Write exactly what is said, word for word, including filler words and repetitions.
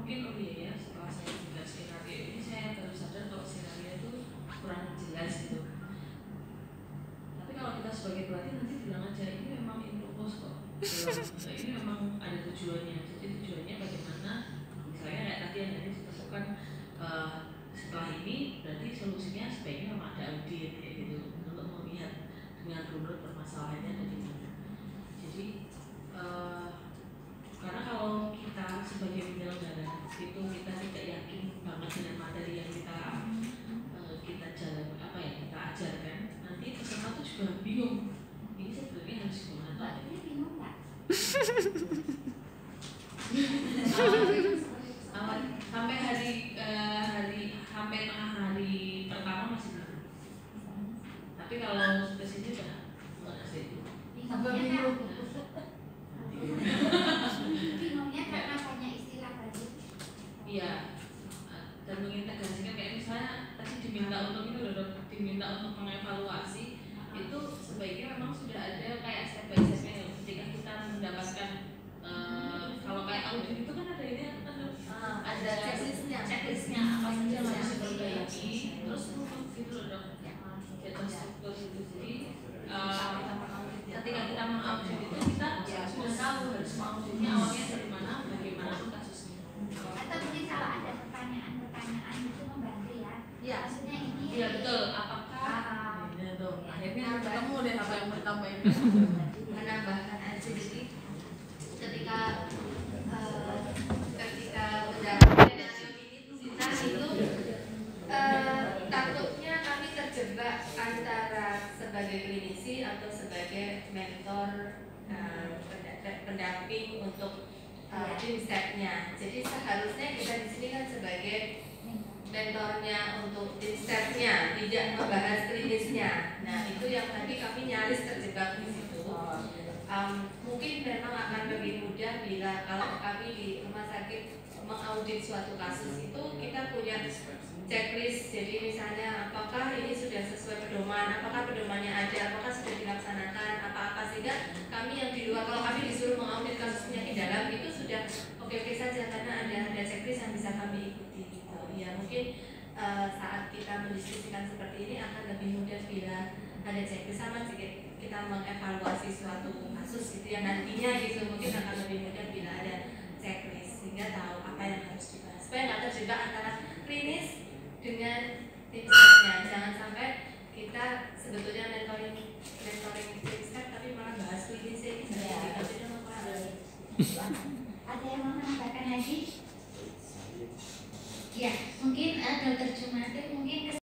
mungkin oh iya ya setelah saya dengar skenario ini saya baru sadar kalau skenario itu kurang jelas gitu. Tapi kalau kita sebagai pelatih nanti bilang aja ini memang impropos kok. Ini memang ada tujuannya. Jadi tujuannya bagaimana? Misalnya kayak tadi yang tadi ditentukan uh, setelah ini berarti solusinya sebaiknya memang ada audit kayak gitu untuk melihat dengan runut permasalahannya ada di mana. Jadi uh, karena kalau kita sebagai penyelenggara itu kita tidak yakin banget dengan materi yang kita uh, kita jalan apa ya kita ajarkan, nanti peserta tuh juga bingung. Ini sebenarnya harus gimana? Ini bingung nggak? Awal sampai hari uh, hari sampai tengah hari pertama masih bingung. Tapi kalau sudah sini udah nggak sih. Bingungnya bingungnya karena banyak istilah baru. Iya. Dan mengintegrasikan kayak misalnya tadi diminta untuk ini udah diminta untuk mengevaluasi itu sebaiknya memang sudah ada kayak step by stepnya ketika kita mendapatkan uh, kalau kayak audit itu kan ada ini kan uh, ada checklistnya checklistnya apa saja yang harus diperbaiki terus gitu loh dok ya terus struktur itu jadi uh, ketika kita mengaudit itu kita sudah tahu harus mengauditnya awalnya dari mana bagaimana kasusnya atau mungkin kalau ada pertanyaan-pertanyaan itu membantu ya ya maksudnya ini iya betul apakah ya tuh akhirnya ketemu deh apa yang pertama ini menambahkan aja jadi ketika uh, ketika mendapatkan kita itu uh, takutnya kami terjebak antara sebagai klinisi atau sebagai mentor uh, pendamping untuk uh, tim stepnya. Jadi seharusnya kita di sini kan sebagai mentornya untuk tim stepnya, tidak membahas klinisnya. Nah itu yang tadi kami nyaris terjebak di situ. Um, mungkin memang akan lebih mudah bila kalau kami di rumah sakit mengaudit suatu kasus itu kita punya checklist. Jadi misalnya apakah ini sudah sesuai pedoman, apakah pedomannya ada, apakah sudah dilaksanakan, apa-apa sehingga kami yang di luar kalau kami disuruh mengaudit kasusnya di dalam itu sudah oke-oke saja karena ada ada checklist yang bisa kami ikuti. Gitu. Ya mungkin uh, saat kita mendiskusikan seperti ini akan lebih mudah bila ada checklist sama sedikit kita mengevaluasi suatu kasus gitu ya nantinya gitu mungkin akan lebih mudah bila ada checklist sehingga tahu apa yang harus dibahas supaya nggak terjebak antara klinis dengan tim stepnya. Jangan sampai kita sebetulnya mentoring mentoring tim step tapi malah bahas klinis ini saja tidak ada yang mau menambahkan lagi? Ya mungkin uh, dokter Jumate mungkin